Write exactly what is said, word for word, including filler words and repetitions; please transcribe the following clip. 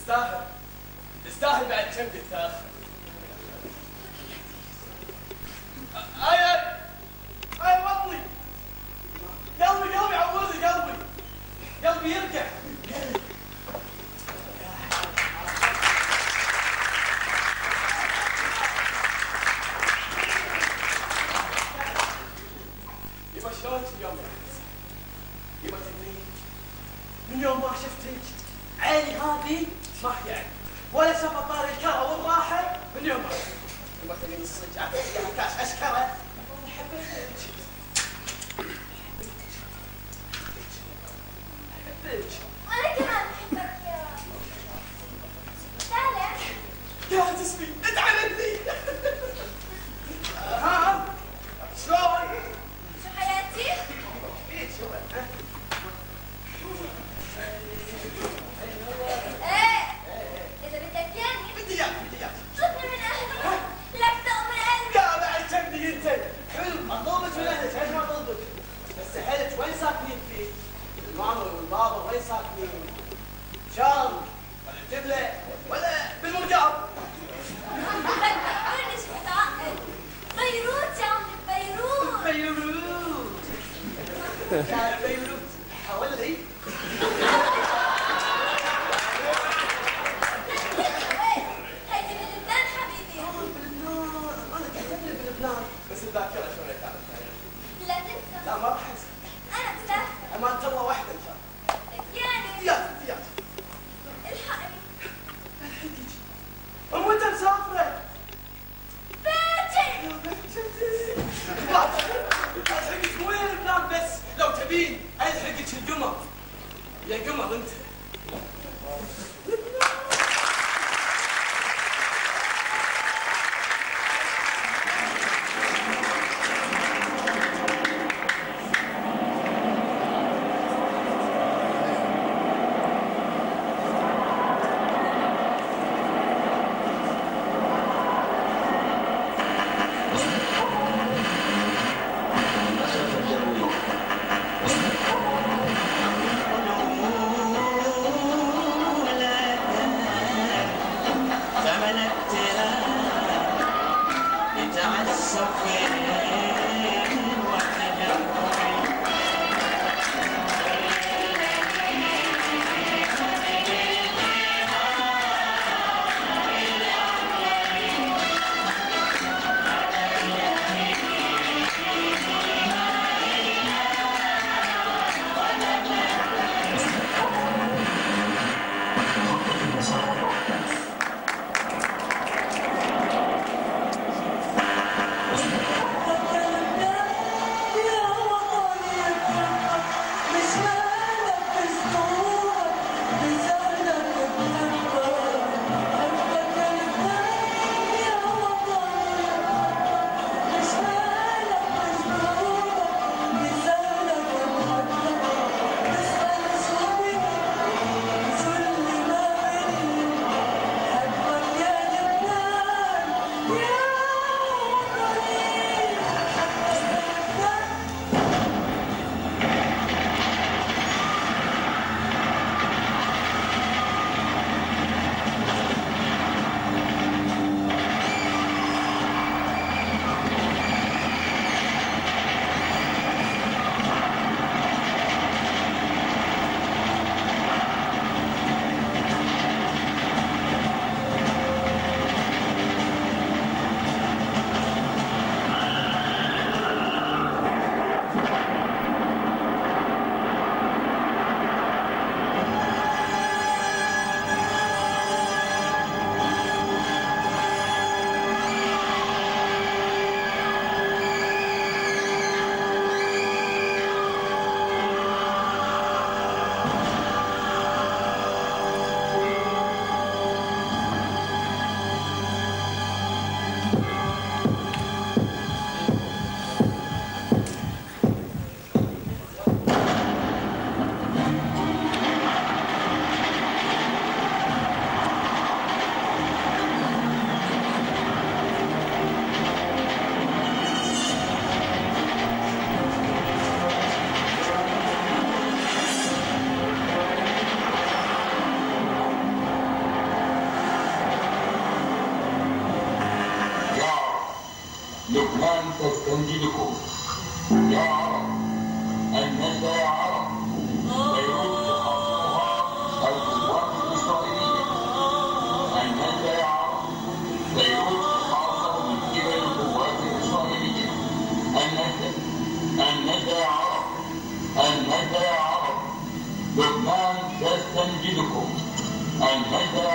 تستاهل تستاهل بعد كم تتاخر. اي اي اي بطني قلبي قلبي عوضي قلبي قلبي يرجع. يبا شلونك اليوم يا حسن؟ يبا تدري من يوم ما شفتك عيني هذه ما يعني ولا شافت طاري الكره والراحه من يوم ما شفتك. يبا تدري الصدق اعطيها كاش اشكره حبيتك حبيتك وانا كمان احبك يا تعال. يا تسمي انت عملتني. ها شلون؟ شو حياتي؟ ايه شو ايه اذا بدك ياني بدي اياك بدي اياك شوفني من اهلك لك تؤمن قلبي. يا بعد كبدي انت حلو اطلبك من اهلك ليش ما اطلبك؟ بس اهلك وين ساكنين فيه؟ الماما والبابا وين ساكنين؟ شام ولا جبله ولا بالمرقاب؟ بدك تقولني شو بتعقل؟ بيروت يا عمي بيروت. بيروت يا بيروت حولي هيدي من لبنان حبيبي. بلبنان انا كتبت لي بلبنان بس الذاكره شلون كانت لا تنسى. لا ما راح انسى. انا بسافر. امانه الله واحده ان شاء الله. بدك ياني زياد زياد الحقني الحقيقي ام انت مسافره بيتي. يا بحجتي الحقك مو يا لبنان بس لو تبين الحقك القمر يا قمر انت. لا نجدكم أن نبدأ